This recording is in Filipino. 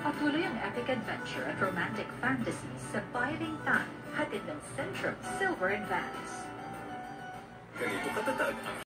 Patuloy ang epic adventure at romantic fantasies sa Fighting Time, hatid ng Centrum Silver Advance. Ganito katatag ang